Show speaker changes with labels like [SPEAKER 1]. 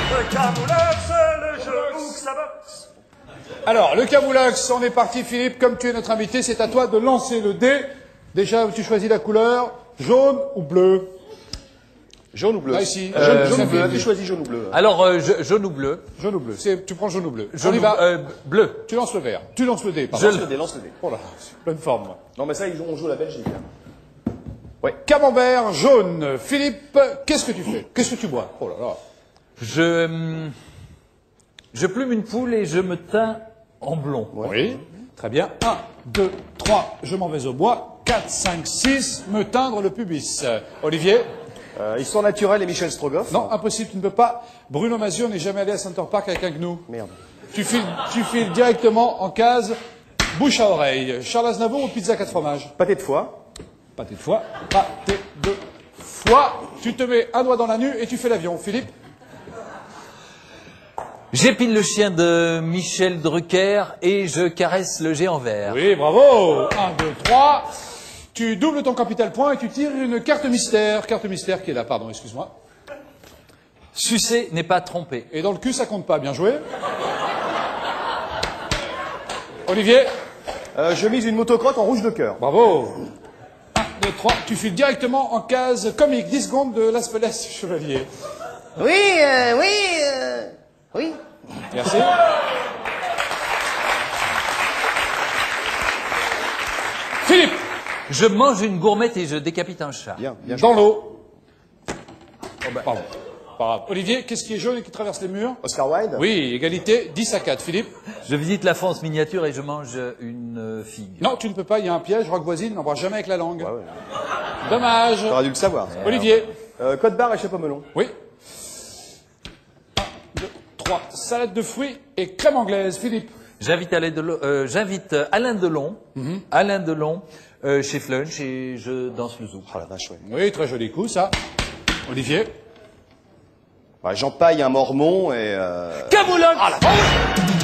[SPEAKER 1] Le camoulox, le jeu où que ça boxe.
[SPEAKER 2] Alors, le camoulox, on est parti, Philippe. Comme tu es notre invité, c'est à toi de lancer le dé. Déjà, tu choisis la couleur, jaune ou bleu?
[SPEAKER 3] Jaune ou bleu?
[SPEAKER 2] Là, ici.
[SPEAKER 3] Jaune ou bleu. Tu choisis jaune ou bleu?
[SPEAKER 4] Alors, jaune ou bleu?
[SPEAKER 2] Jaune ou bleu. Tu prends jaune ou bleu.
[SPEAKER 4] Jaune
[SPEAKER 2] On y va.
[SPEAKER 4] bleu.
[SPEAKER 2] Tu lances le vert. Tu lances le dé, pardon.
[SPEAKER 3] Lance le dé, lance le dé.
[SPEAKER 2] Oh là, c'est pleine forme, moi.
[SPEAKER 3] Non, mais ça, on joue la Belgique.
[SPEAKER 2] Ouais. Camembert, jaune. Philippe, qu'est-ce que tu fais? Qu'est-ce que tu bois? Oh là là.
[SPEAKER 4] Je plume une poule et je me teins en blond.
[SPEAKER 2] Oui. Très bien. 1, 2, 3, je m'en vais au bois. 4, 5, 6, me teindre le pubis. Olivier?
[SPEAKER 3] Histoire naturelle et Michel Strogoff.
[SPEAKER 2] Non, impossible, tu ne peux pas. Bruno Mazur n'est jamais allé à Center Park avec un gnou.
[SPEAKER 3] Merde.
[SPEAKER 2] Tu files directement en case, bouche à oreille. Charles Aznavour ou pizza 4 fromages?
[SPEAKER 3] Pâté de foie.
[SPEAKER 2] Pâté de foie, pâté de foie. Tu te mets un doigt dans la nuque et tu fais l'avion. Philippe?
[SPEAKER 4] J'épile le chien de Michel Drucker et je caresse le géant vert.
[SPEAKER 2] Oui, bravo. 1, 2, 3. Tu doubles ton capital point et tu tires une carte mystère. Carte mystère qui est là, pardon, excuse-moi.
[SPEAKER 4] Sucer n'est pas tromper.
[SPEAKER 2] Et dans le cul, ça compte pas. Bien joué. Olivier?
[SPEAKER 3] Je mise une motocrotte en rouge de cœur.
[SPEAKER 2] Bravo. 1, 2, 3. Tu files directement en case comique. 10 secondes de Las Vegas Chevalier.
[SPEAKER 3] Oui.
[SPEAKER 2] Merci. Philippe,
[SPEAKER 4] Je mange une gourmette et je décapite un chat.
[SPEAKER 3] Bien, bien.
[SPEAKER 2] dans l'eau. Pardon. Pas grave. Olivier, qu'est-ce qui est jaune et qui traverse les murs?
[SPEAKER 3] Oscar Wilde.
[SPEAKER 2] Oui, égalité, 10 à 4. Philippe?
[SPEAKER 4] Je visite la France miniature et je mange une figue.
[SPEAKER 2] Non, tu ne peux pas, il y a un piège. Roque voisine, n'embrasse jamais avec la langue.
[SPEAKER 3] Ouais.
[SPEAKER 2] Dommage.
[SPEAKER 3] T'aurais dû le savoir.
[SPEAKER 2] Olivier?
[SPEAKER 3] Côte barre et chapeau melon.
[SPEAKER 2] Oui. 1, 2, 3. Salade de fruits et crème anglaise. Philippe?
[SPEAKER 4] J'invite Alain Delon, chez Flunch et je danse le zouk.
[SPEAKER 3] Oh la vache, ouais.
[SPEAKER 2] Oui, très joli coup, ça. Olivier?
[SPEAKER 3] Ouais, j'empaille un mormon et...
[SPEAKER 4] Camoulox!